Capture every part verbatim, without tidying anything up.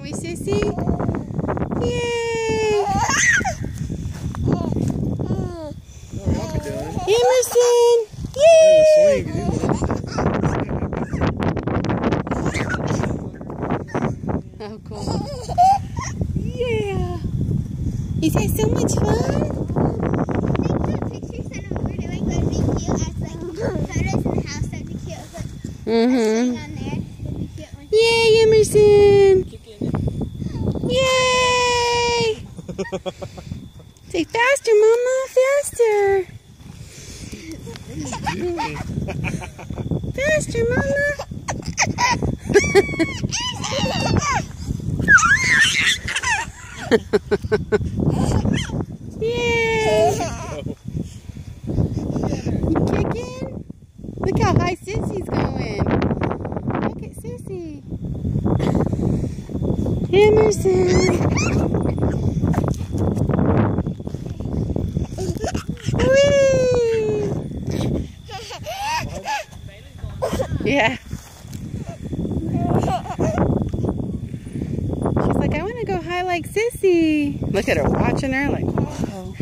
don't we, Sissy? Yay! Emerson! Yay! Oh, cool. Yeah! Is that so much fun? Mm-hmm. Yay, Emerson! Yay! Say faster, Mama, faster! Faster, Mama! Yay! You kicking? Look how high Sissy's going. Look at Sissy. Emerson. Whee! Yeah. She's like, I want to go high like Sissy. Look at her watching her like, oh.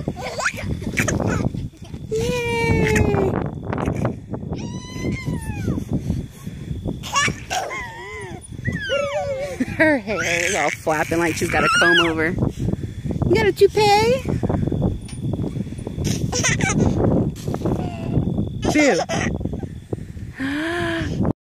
Yay! Her hair is all flapping like she's got a comb over. You got a toupee? Boo.